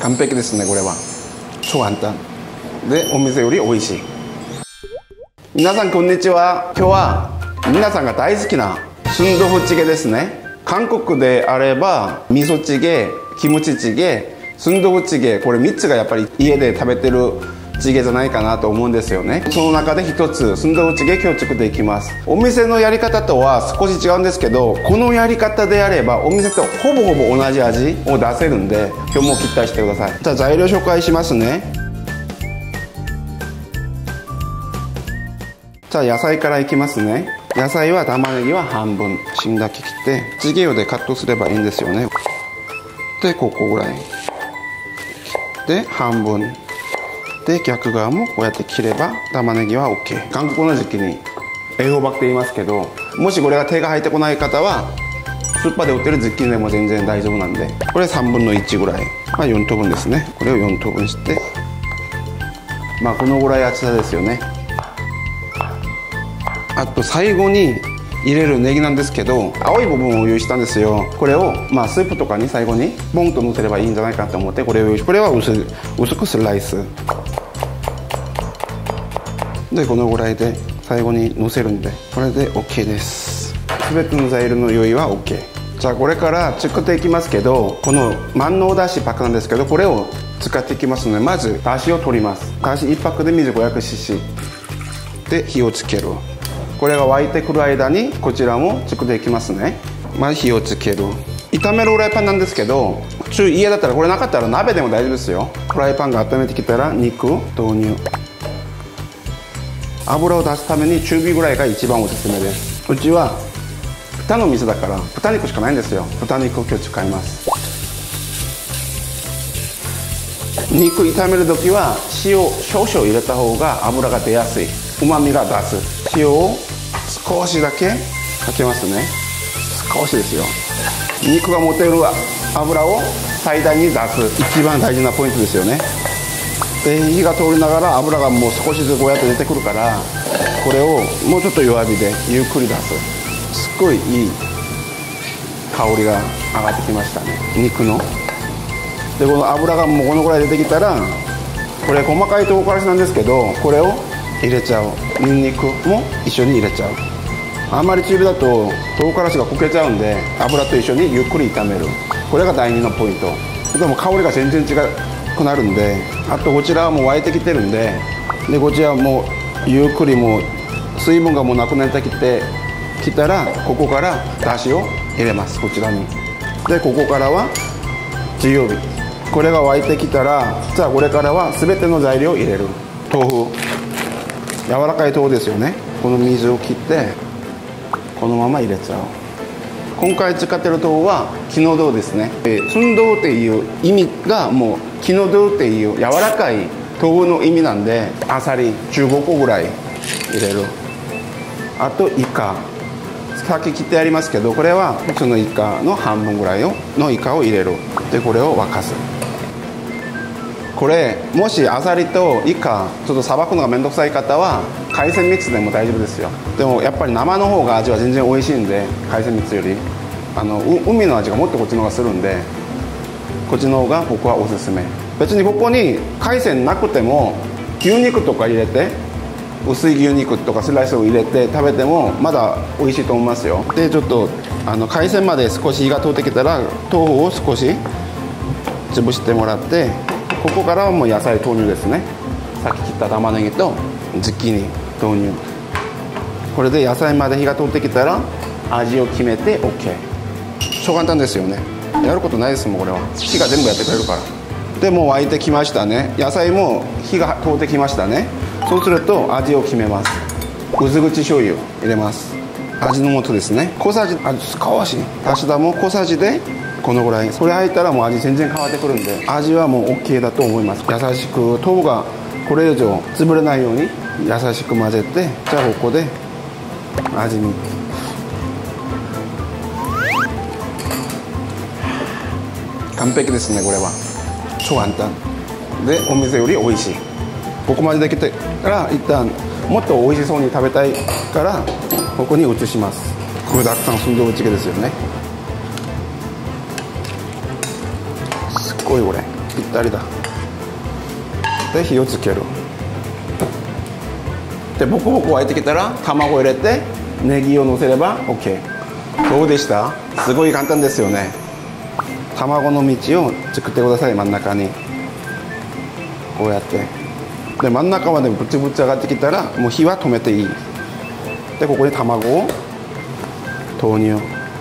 完璧ですね。これは超簡単でお店より美味しい。皆さんこんにちは。今日は皆さんが大好きなスンドゥブチゲですね。韓国であれば味噌チゲ、キムチチゲ、スンドゥブチゲ、これ3つがやっぱり家で食べてるチゲじゃないかなと思うんですよね。その中で1つスンドゥブチゲ今日作っていきます。お店のやり方とは少し違うんですけど、このやり方であればお店とほぼ同じ味を出せるんで、今日も期待してください。じゃあ材料紹介しますね。じゃあ野菜からいきますね。野菜は玉ねぎは半分芯だけ切ってチゲ用でカットすればいいんですよね。でここぐらいで半分で、逆側もこうやって切れば玉ねぎは OK。 韓国の時期に栄養バクって言いますけど、もしこれが手が入ってこない方はスーパーで売ってるズッキーニでも全然大丈夫なんで、これ3分の1ぐらい、4等分ですね。これを4等分して、このぐらい厚さですよね。あと最後に入れるネギなんですけど、青い部分を用意したんですよ。これをスープとかに最後にボンとのせればいいんじゃないかと思って、これを用意し、これは薄くスライスで、このぐらいで最後にのせるんで、これで OK です。全ての材料の用意は OK。 じゃあこれから作っていきますけど、この万能だしパックなんですけど、これを使っていきますので、まずだしを取ります。だし1パックで水 500cc で火をつける。これが沸いてくる間にこちらも作っていきますね。まず火をつける。炒めるフライパンなんですけど、家だったらこれなかったら鍋でも大丈夫ですよ。フライパンが温めてきたら肉を投入。油を出すために中火ぐらいが一番おすすめです。うちは豚の店だから豚肉しかないんですよ。豚肉を今日使います。肉炒める時は塩少々入れた方が油が出やすい、旨味が出す。塩を少しだけかけますね。少しですよ。肉が持てる油を最大に出す、一番大事なポイントですよね。で火が通りながら油がもう少しずつこうやって出てくるから、これをもうちょっと弱火でゆっくり出す。すっごいいい香りが上がってきましたね、肉の。でこの油がもうこのぐらい出てきたら、これ細かい唐辛子なんですけど、これを入れちゃう。ニンニクも一緒に入れちゃう。あんまり中火だと唐辛子が焦げちゃうんで、油と一緒にゆっくり炒める。これが第2のポイント。でも香りが全然違くなるんで、あとこちらはもう沸いてきてるんで、こちらはもうゆっくりもう水分がもうなくなってきたら、ここからだしを入れます。こちらに。でここからは強火。これが沸いてきたら、じゃあこれからは全ての材料を入れる。豆腐、柔らかい豆腐ですよね。この水を切ってこのまま入れちゃう。今回使ってる豆腐は木の豆腐ですね。スンドゥっていう意味がもう木の豆腐っていう柔らかい豆腐の意味なんで、あさり15個ぐらい入れる。あとイカ、さっき切ってありますけど、これは普通のイカの半分ぐらいのイカを入れる。でこれを沸かす。これもしアサリとイカちょっとさばくのがめんどくさい方は海鮮ミックスでも大丈夫ですよ。でもやっぱり生の方が味は全然美味しいんで、海鮮ミックスより海の味がもっとこっちの方がするんで、こっちの方が僕はおすすめ。別にここに海鮮なくても牛肉とか入れて、薄い牛肉とかスライスを入れて食べてもまだ美味しいと思いますよ。でちょっと海鮮まで少し火が通ってきたら、豆腐を少し潰してもらって、ここからはもう野菜投入ですね。さっき切った玉ねぎとズッキーニ投入。これで野菜まで火が通ってきたら味を決めて OK。 超簡単ですよね。やることないですもん。これは火が全部やってくれるから。でもう沸いてきましたね。野菜も火が通ってきましたね。そうすると味を決めます。薄口醤油入れます。味の素ですね。小さじ少し足したも小さじでこのぐらい。これ入ったらもう味全然変わってくるんで、味はもう OK だと思います。優しく豆腐がこれ以上潰れないように優しく混ぜて、じゃあここで味見。完璧ですね。これは超簡単でお店より美味しい。ここまでできてから一旦もっと美味しそうに食べたいからここに移します。具だくさんスンドゥブチゲですよね。すっごいこれぴっったりだ。で火をつける。でボコボコ沸いてきたら卵入れてネギをのせれば OK。 どうでした？すごい簡単ですよね。卵の道を作ってください。真ん中にこうやって、で真ん中までぶちぶち上がってきたらもう火は止めていい。でここに卵を投入。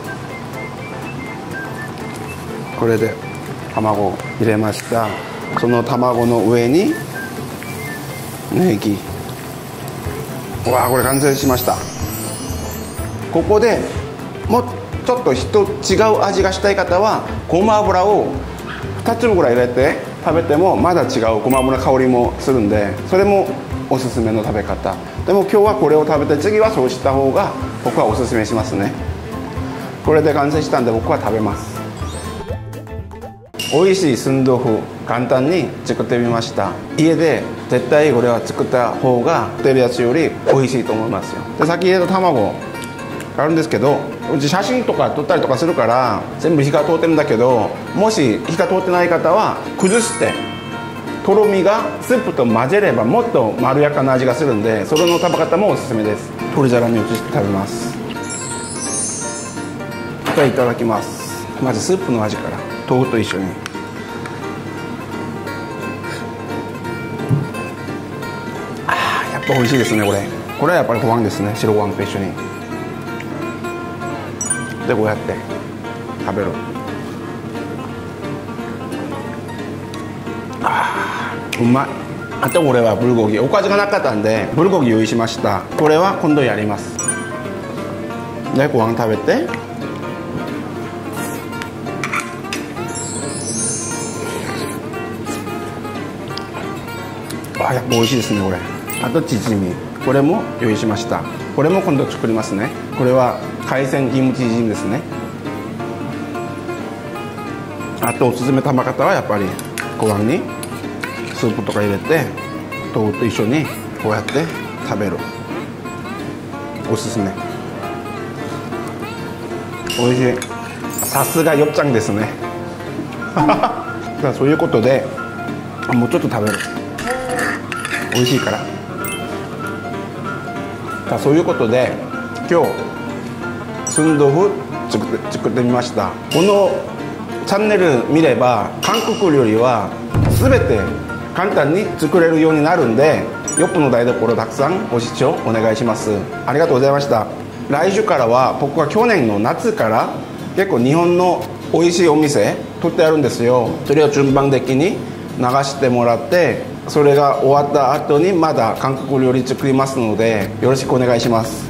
これで卵を入れました。その卵の上にネギ。わあこれ完成しました。ここでもうちょっと違う味がしたい方はごま油を2粒ぐらい入れて食べてもまだ違うごま油の香りもするんで、それもおすすめの食べ方。でも今日はこれを食べて次はそうした方が僕はおすすめしますね。これで完成したんで僕は食べます。美味しいスンドゥフ簡単に作ってみました。家で絶対これは作った方が売ってるやつより美味しいと思いますよ。でさっき入れた卵あるんですけど、うち写真とか撮ったりとかするから全部火が通ってるんだけど、もし火が通ってない方は崩してとろみがスープと混ぜればもっとまろやかな味がするんで、それの食べ方もおすすめです。鶏皿に移して食べます。じゃあいただきます。まずスープの味から豆腐と一緒に。やっぱ美味しいですね。これはやっぱりご飯ですね。白ご飯と一緒に。でこうやって食べる。うまい。あとこれはブルゴギ、おかずがなかったんでブルゴギ用意しました。これは今度やります。でご飯食べて、やっぱ美味しいですね。これあとチヂミ、これも用意しました。これも今度作りますね。これは海鮮キムチチヂミですね。あとおすすめ食べ方はやっぱりご飯にスープとか入れて豆腐と一緒にこうやって食べる。おすすめ。おいしい。さすがよっちゃんですね。そういうことでもうちょっと食べる。美味しいから。そういうことで今日スンドゥフ作ってみました。このチャンネル見れば韓国料理は全て簡単に作れるようになるんで、よっぽの台所たくさんご視聴お願いします。ありがとうございました。来週からは僕は去年の夏から結構日本の美味しいお店取ってあるんですよ。それを順番的に流してもらって、それが終わった後にまだ韓国料理作りますのでよろしくお願いします。